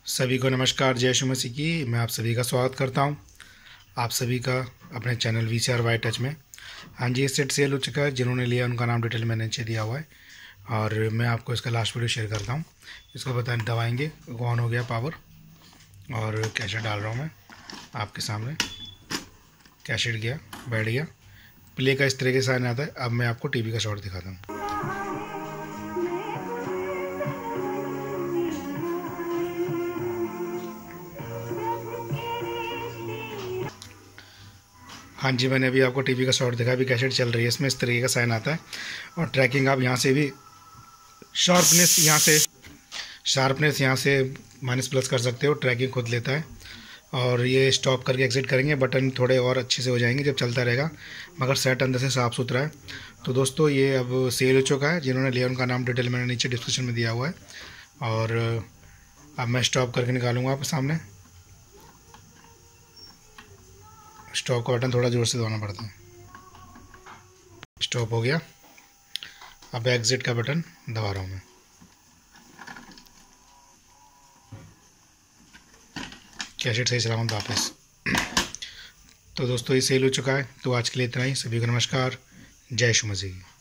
सभी को नमस्कार। जय श्री मसीह की। मैं आप सभी का स्वागत करता हूं, आप सभी का अपने चैनल VCR वाई टच में। हाँ जी, ये सेट सेल हो चुका है। जिन्होंने लिया उनका नाम डिटेल मैंने नीचे दिया हुआ है और मैं आपको इसका लास्ट वीडियो शेयर करता हूं। इसको दबाएंगे, ऑन हो गया पावर और कैसेट डाल रहा हूँ मैं आपके सामने। कैसेट गया, बैठ गया, प्ले का इस तरीके से आने आता है। अब मैं आपको टीवी का शॉट दिखाता हूँ। हाँ जी, मैंने अभी आपको टीवी का शॉट दिखा। अभी कैसेट चल रही है, इसमें इस तरीके का साइन आता है और ट्रैकिंग आप यहाँ से भी शार्पनेस यहाँ से माइनस प्लस कर सकते हो। ट्रैकिंग खुद लेता है और ये स्टॉप करके एग्जिट करेंगे, बटन थोड़े और अच्छे से हो जाएंगे जब चलता रहेगा, मगर सेट अंदर से साफ़ सुथरा है। तो दोस्तों, ये अब सेल हो चुका है। जिन्होंने लिया उनका नाम डिटेल मैंने नीचे डिस्क्रिप्शन में दिया हुआ है और अब मैं स्टॉप करके निकालूंगा आपके सामने। स्टॉप का बटन थोड़ा ज़ोर से दबाना पड़ता है। स्टॉप हो गया। अब एग्जिट का बटन दबा रहा हूँ मैं। कैसेट सही चलाऊँ वापस। तो दोस्तों, ये सेल हो चुका है। तो आज के लिए इतना ही। सभी को नमस्कार। जय श्री मसीह।